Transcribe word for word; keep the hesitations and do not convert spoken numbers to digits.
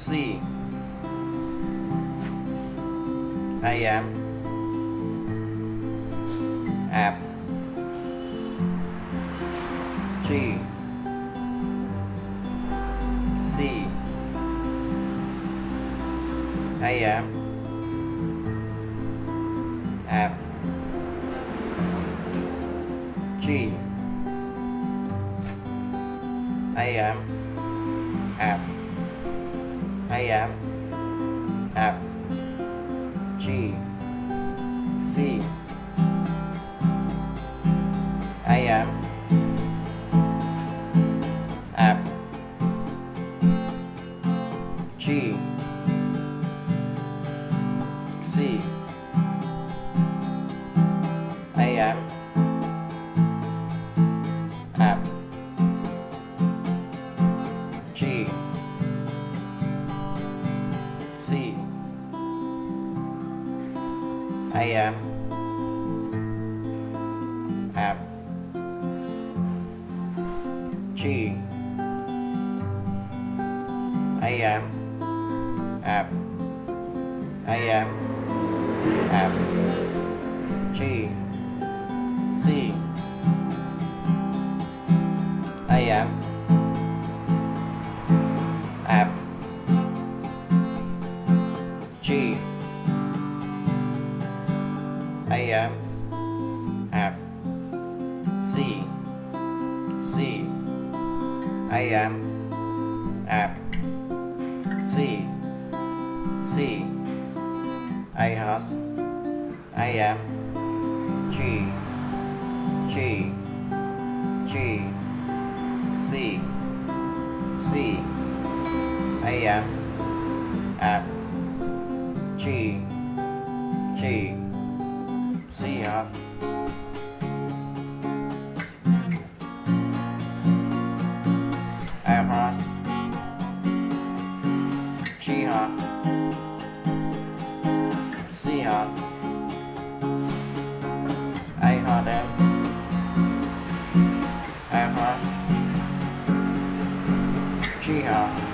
C A M F G C A M F G A M F A M F G C A M F G C A M F G C A M F G A M F A M F G C A M F G A M F C C A M F C C A has A M G G G C C A M F G G C has F has G has C has A has M F has G has